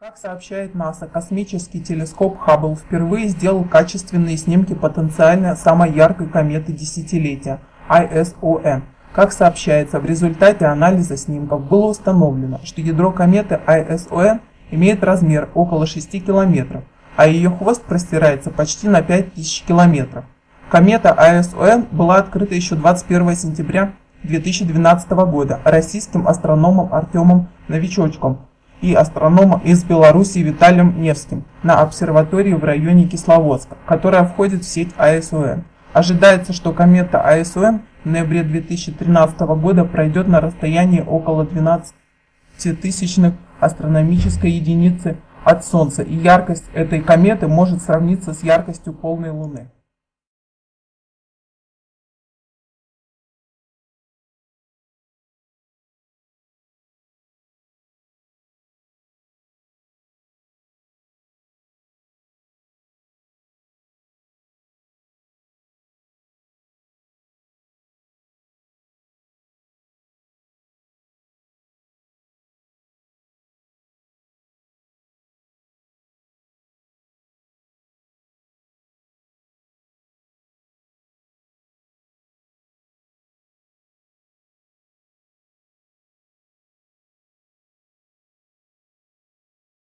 Как сообщает НАСА, космический телескоп Хаббл впервые сделал качественные снимки потенциально самой яркой кометы десятилетия ISON. Как сообщается, в результате анализа снимков было установлено, что ядро кометы ISON имеет размер около 6 километров, а ее хвост простирается почти на 5000 километров. Комета ISON была открыта еще 21 сентября 2012 года российским астрономом Артемом Новичочком и астрономом из Беларуси Виталием Невским на обсерватории в районе Кисловодска, которая входит в сеть ISON. Ожидается, что комета ISON в ноябре 2013 года пройдет на расстоянии около 12 тысячных астрономической единицы от Солнца, и яркость этой кометы может сравниться с яркостью полной Луны.